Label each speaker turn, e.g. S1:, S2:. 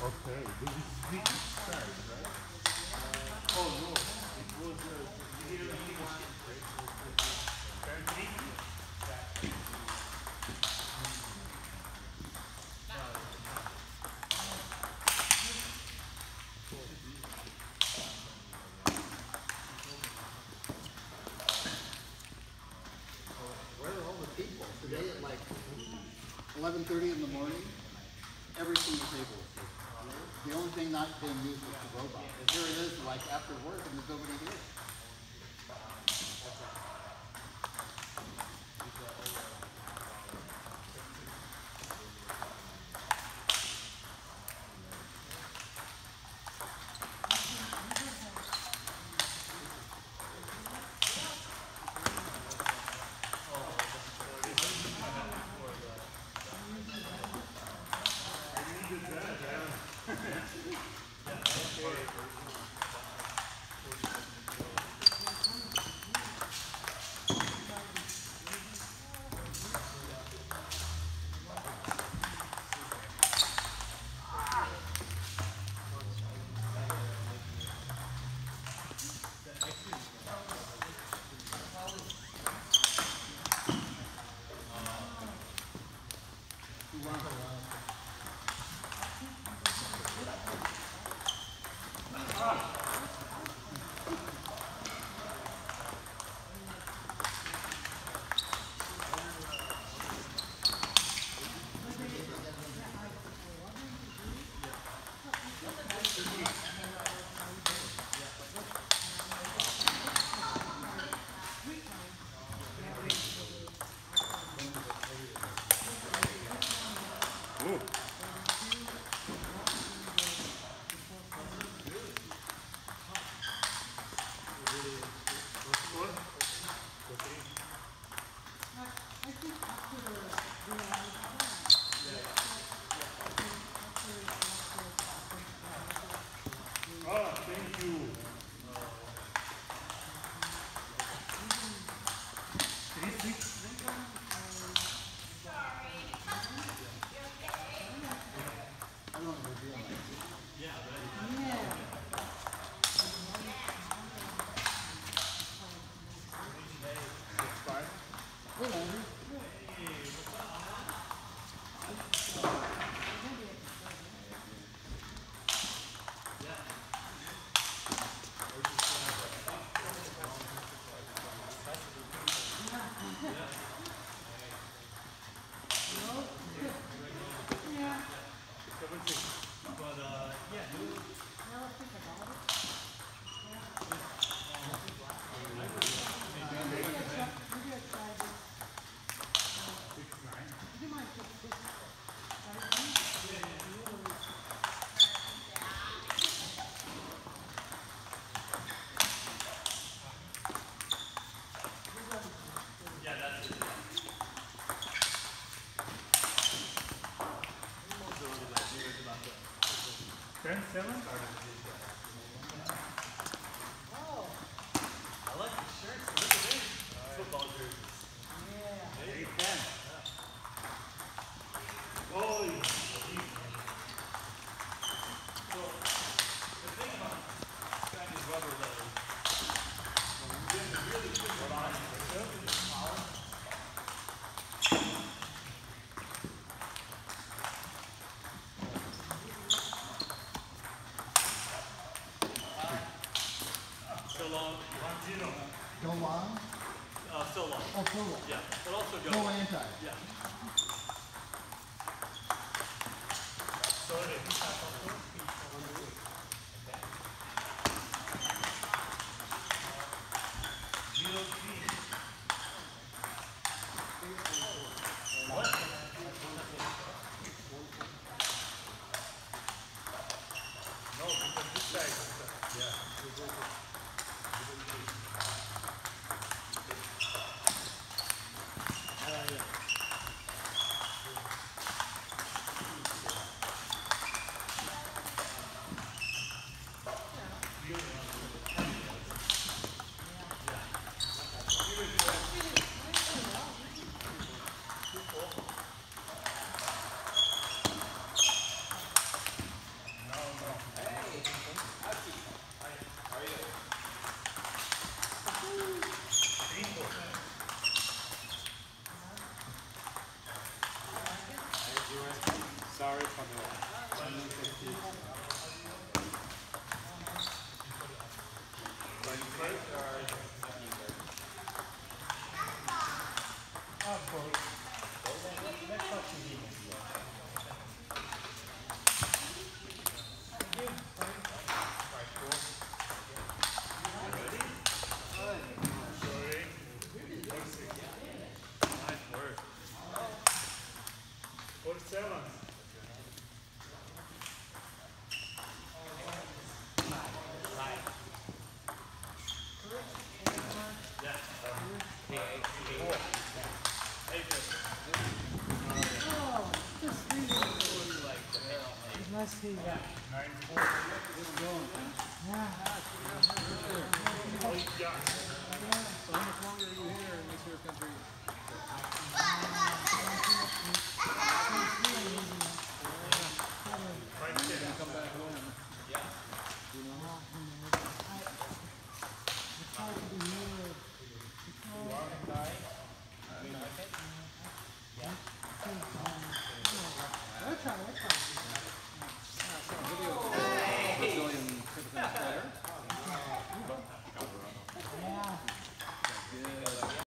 S1: Okay, this is big size, right? Oh no, it was
S2: Where are all the people? Today at like 11:30 in the morning, every single table is taken. The only thing not being used is the robot. And here it is, like after work, and there's nobody here.
S1: thank you.
S2: I don't want to reveal my Hey, Andrew.
S1: Ten, seven?
S3: I like the shirts. Look at this. Football jerseys.
S1: Eight, ten. Oh,
S3: So, the thing about Chinese rubber leather, you have to really put your body in the collar. So long. 1-0.
S2: Go long?
S3: So long.
S2: Oh, so long.
S3: Yeah. But also go.
S2: No anti.
S3: Yeah.
S1: no, because this side. Yeah.
S2: Sorry for the
S3: Nice work. 47.
S4: Nice to see you.
S3: 9-4. Oh, yeah.
S1: How much longer are you here in this here country?
S3: Right there.
S1: Come back when?
S4: It's hard to be here. We'll try.